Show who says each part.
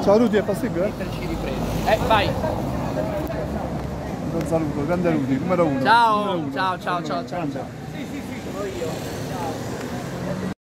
Speaker 1: Ciao Rudy, è possibile?
Speaker 2: Metterci ripresa. Vai.
Speaker 1: Un saluto, grande Rudy, numero uno.
Speaker 2: Ciao,
Speaker 1: Numero uno.
Speaker 2: ciao, ciao, ciao, ciao.
Speaker 1: Grande.
Speaker 2: Sì, sono io.